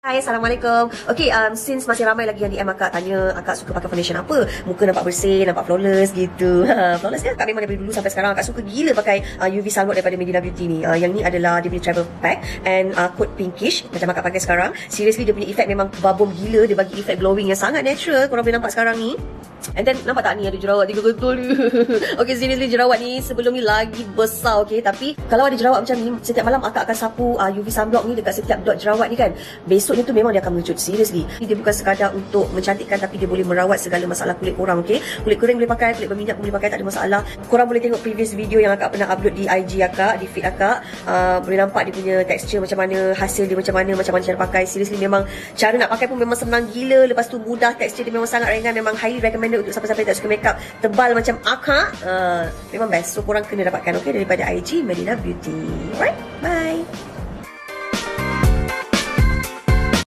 Hai, Assalamualaikum. Okay, since masih ramai lagi yang DM akak tanya akak suka pakai foundation apa, muka nampak bersih, nampak flawless gitu. Flawless kan? Akak memang daripada dulu sampai sekarang akak suka gila pakai UV Sunblock daripada Medina Beauty ni. Yang ni adalah dia punya travel pack and code pinkish macam akak pakai sekarang. Seriously dia punya efek memang babum gila, dia bagi efek glowing yang sangat natural. Korang boleh nampak sekarang ni. And then nampak tak ni ada jerawat 3 getol ni. Okay, seriously jerawat ni sebelum ni lagi besar, okay. Tapi kalau ada jerawat macam ni, setiap malam akak akan sapu UV Sunblock ni dekat setiap dot jerawat ni kan. Besoknya tu memang dia akan mengecut. Seriously, dia bukan sekadar untuk mencantikkan, tapi dia boleh merawat segala masalah kulit korang, okay. Kulit kering boleh pakai, kulit berminyak boleh pakai, tak ada masalah. Korang boleh tengok previous video yang akak pernah upload di IG akak, di feed akak. Boleh nampak dia punya texture macam mana, hasil dia macam mana cara pakai. Seriously memang cara nak pakai pun memang senang gila. Lepas tu mudah, texture dia memang sangat ringan. Memang highly recommended untuk siapa-siapa yang tak suka makeup tebal macam akak. Memang best. So korang kena dapatkan, okay, daripada IG Medina Beauty. Alright, bye.